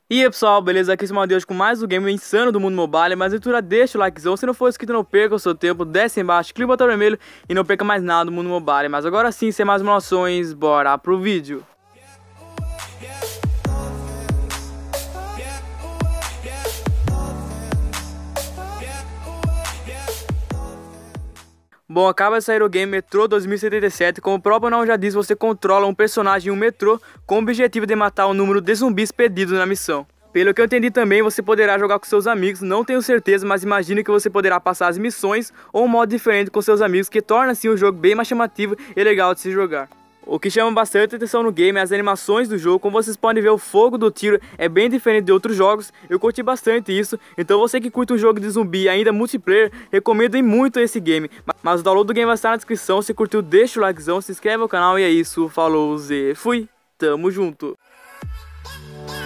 E aí pessoal, beleza? Aqui é o Matheus com mais um game insano do mundo mobile. Mas leitura, deixa o likezão, se não for inscrito não perca o seu tempo, desce embaixo, clica no botão vermelho e não perca mais nada do mundo mobile. Mas agora sim, sem mais enrolações, bora pro vídeo. Bom, acaba de sair o game Metro 2077, como o próprio nome já diz, você controla um personagem em um metrô com o objetivo de matar o número de zumbis pedidos na missão. Pelo que eu entendi também, você poderá jogar com seus amigos, não tenho certeza, mas imagino que você poderá passar as missões ou um modo diferente com seus amigos, que torna assim o jogo bem mais chamativo e legal de se jogar. O que chama bastante atenção no game é as animações do jogo. Como vocês podem ver, o fogo do tiro é bem diferente de outros jogos. Eu curti bastante isso, então você que curte um jogo de zumbi ainda multiplayer, recomendo muito esse game. Mas o download do game vai estar na descrição. Se curtiu, deixa o likezão, se inscreve no canal e é isso. Falou, Zé, fui, tamo junto.